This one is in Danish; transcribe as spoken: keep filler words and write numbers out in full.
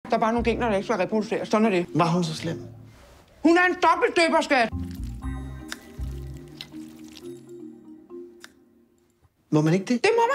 Der er bare nogle gener, der ikke skal reproduceres. Sådan er det. Var hun så slem? Hun er en dobbeltdøber, skat. Må man ikke det? Det må